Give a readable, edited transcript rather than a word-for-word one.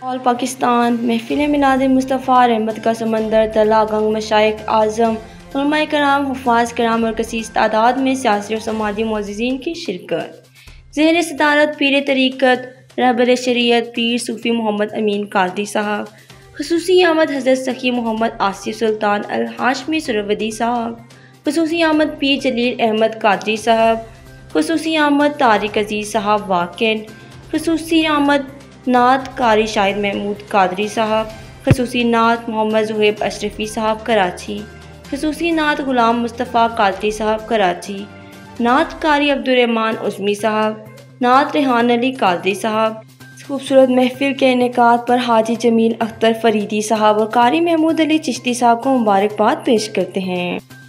All Pakistan महफिल मिलाद मुस्तफ़ा रहमत का समंदर तला गंग मशाइख आज़म उलमाए कराम हुफ़ाज़ कराम और कसीर तादाद में सियासी और समाजी मुअज़्ज़िज़ीन की शिरकत। ज़ेर सदारत पीर तरीक़त रहबर शरीयत पीर सूफ़ी मोहम्मद अमीन कादरी साहब, ख़ुसूसी आमद हज़रत सखी मोहम्मद आसिफ़ सुल्तान अल हाशमी सुहरवर्दी साहब, ख़ुसूसी आमद पीर जलील अहमद कादरी साहब, ख़ुसूसी आमद तारिक अज़ीज़ साहब वाकिन, ख़ुसूसी आमद नात कारी शाहिद महमूद कादरी साहब, ख़ुसूसी नात मोहम्मद ज़ुहैब अशरफ़ी साहब कराची, ख़ुसूसी नात ग़ुलाम मुस्तफ़ा कादरी साहब कराची, नात कारी अब्दुर्रहमान उज़्मी साहब, नात रेहान अली कादरी साहब। खूबसूरत महफिल के इनेकाद पर हाजी जमील अख्तर फ़रीदी साहब और कारी महमूद अली चिश्ती साहब को मुबारकबाद पेश करते हैं।